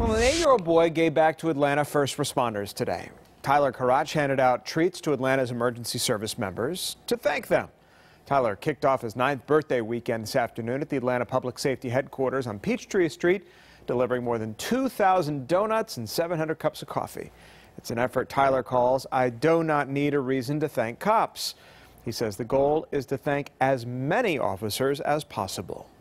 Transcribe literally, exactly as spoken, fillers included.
Well, an eight-year-old boy gave back to Atlanta first responders today. Tyler Carach handed out treats to Atlanta's emergency service members to thank them. Tyler kicked off his ninth birthday weekend this afternoon at the Atlanta Public Safety Headquarters on Peachtree Street, delivering more than two thousand donuts and seven hundred cups of coffee. It's an effort Tyler calls "I Do Not Need a Reason to Thank Cops." He says the goal is to thank as many officers as possible.